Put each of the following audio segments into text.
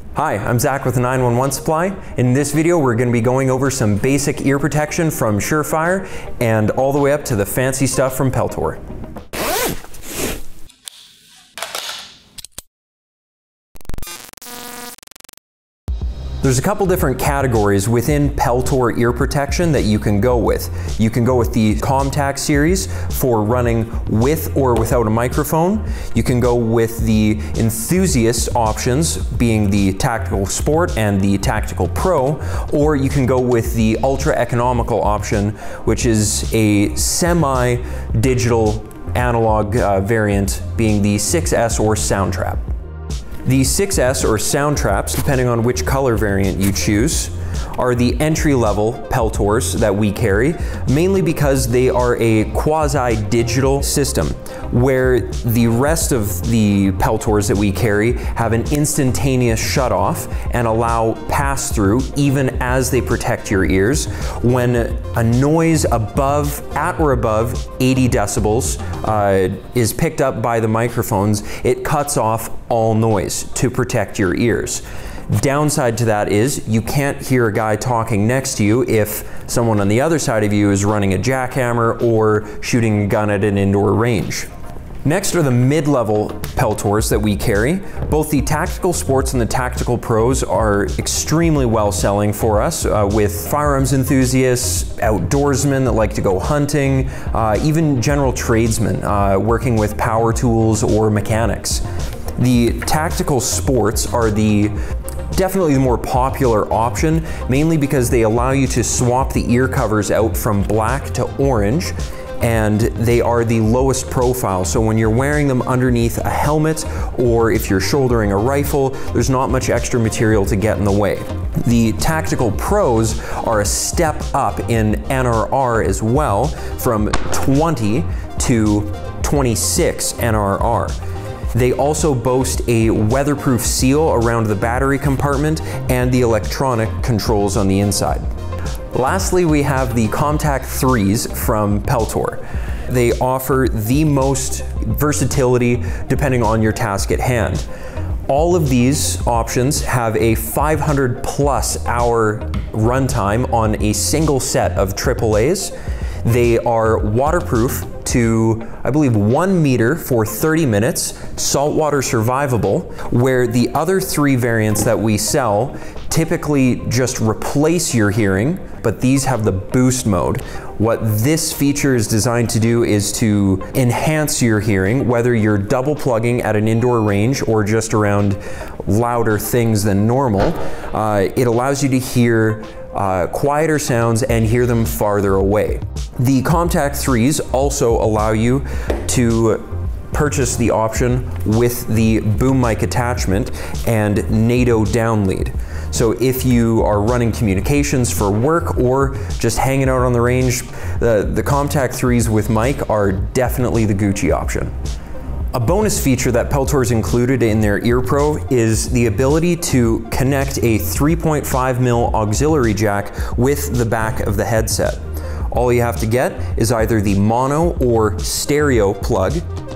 Hi, I'm Zach with the 911 Supply. In this video, we're going to be going over some basic ear protection from Surefire and all the way up to the fancy stuff from Peltor. There's a couple different categories within Peltor ear protection that you can go with. You can go with the ComTac series for running with or without a microphone. You can go with the enthusiast options, being the Tactical Sport and the Tactical Pro, or you can go with the ultra economical option, which is a semi-digital analog variant, being the 6S or Soundtrap. The 6S or Soundtraps, depending on which color variant you choose, are the entry-level Peltors that we carry, mainly because they are a quasi-digital system, where the rest of the Peltors that we carry have an instantaneous shut-off and allow pass-through even as they protect your ears. When a noise at or above 80 decibels is picked up by the microphones, it cuts off all noise to protect your ears. Downside to that is you can't hear a guy talking next to you if someone on the other side of you is running a jackhammer or shooting a gun at an indoor range. Next are the mid-level Peltors that we carry. Both the Tactical Sports and the Tactical Pros are extremely well selling for us with firearms enthusiasts, outdoorsmen that like to go hunting, even general tradesmen working with power tools or mechanics. The Tactical Sports are definitely the more popular option, mainly because they allow you to swap the ear covers out from black to orange, and they are the lowest profile. So when you're wearing them underneath a helmet, or if you're shouldering a rifle, there's not much extra material to get in the way. The Tactical Pros are a step up in NRR as well, from 20 to 26 NRR. They also boast a weatherproof seal around the battery compartment and the electronic controls on the inside. Lastly, we have the ComTac 3s from Peltor. They offer the most versatility depending on your task at hand. All of these options have a 500+ hour runtime on a single set of AAAs. They are waterproof to, I believe, 1 meter for 30 minutes, saltwater survivable, where the other 3 variants that we sell typically just replace your hearing, but these have the boost mode. What this feature is designed to do is to enhance your hearing, whether you're double plugging at an indoor range or just around louder things than normal. It allows you to hear quieter sounds and hear them farther away. The ComTac 3s also allow you to purchase the option with the boom mic attachment and NATO down lead. So if you are running communications for work or just hanging out on the range, the ComTac 3s with mic are definitely the Gucci option. A bonus feature that Peltor's included in their EarPro is the ability to connect a 3.5mm auxiliary jack with the back of the headset. All you have to get is either the mono or stereo plug,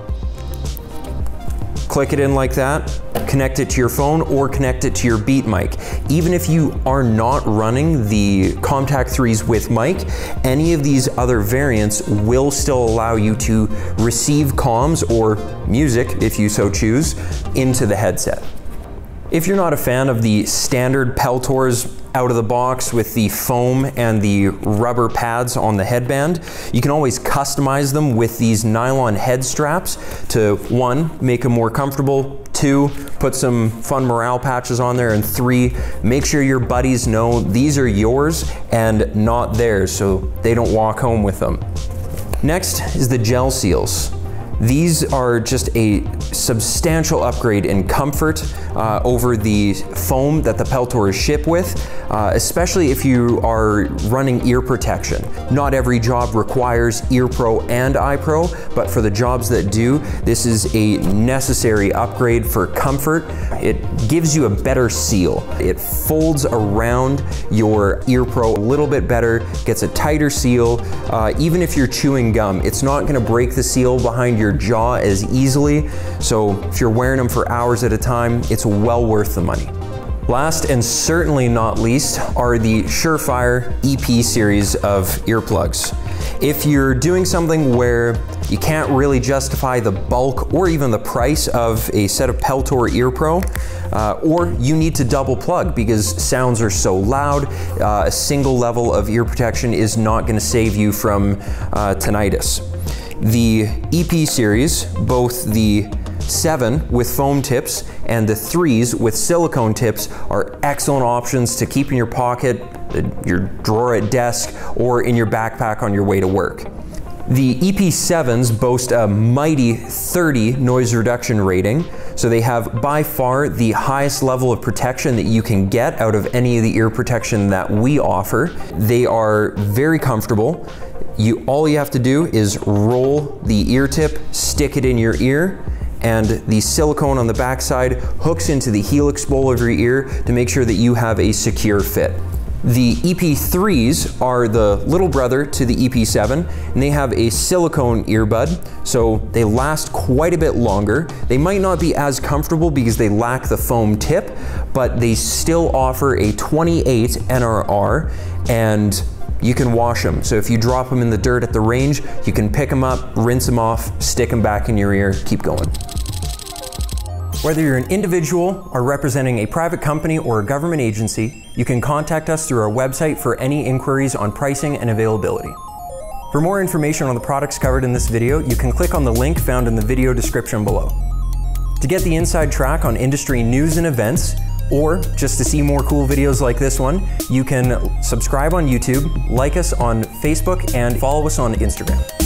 click it in like that, connect it to your phone or connect it to your Beat mic. Even if you are not running the ComTac 3s with mic, any of these other variants will still allow you to receive comms or music, if you so choose, into the headset. If you're not a fan of the standard Peltors out of the box with the foam and the rubber pads on the headband, you can always customize them with these nylon head straps to 1, make them more comfortable, 2, put some fun morale patches on there, and 3, make sure your buddies know these are yours and not theirs so they don't walk home with them. Next is the gel seals. These are just a substantial upgrade in comfort over the foam that the Peltors ship with, especially if you are running ear protection. Not every job requires EarPro and iPro, but for the jobs that do, this is a necessary upgrade for comfort. It gives you a better seal. It folds around your EarPro a little bit better, gets a tighter seal. Even if you're chewing gum, it's not going to break the seal behind your jaw as easily. So if you're wearing them for hours at a time, it's well worth the money. Last and certainly not least are the Surefire EP series of earplugs. If you're doing something where you can't really justify the bulk or even the price of a set of Peltor EarPro, or you need to double plug because sounds are so loud, a single level of ear protection is not going to save you from tinnitus. The EP series, both the 7 with foam tips and the 3s with silicone tips, are excellent options to keep in your pocket, your drawer at desk, or in your backpack on your way to work. The EP7s boast a mighty 30 noise reduction rating, so they have by far the highest level of protection that you can get out of any of the ear protection that we offer. They are very comfortable. All you have to do is roll the ear tip, stick it in your ear, and the silicone on the backside hooks into the helix bowl of your ear to make sure that you have a secure fit. The EP3s are the little brother to the EP7, and they have a silicone earbud, so they last quite a bit longer. They might not be as comfortable because they lack the foam tip, but they still offer a 28 NRR, and you can wash them. So if you drop them in the dirt at the range, you can pick them up, rinse them off, stick them back in your ear, keep going. Whether you're an individual or representing a private company or a government agency, you can contact us through our website for any inquiries on pricing and availability. For more information on the products covered in this video, you can click on the link found in the video description below. To get the inside track on industry news and events, or just to see more cool videos like this one, you can subscribe on YouTube, like us on Facebook, and follow us on Instagram.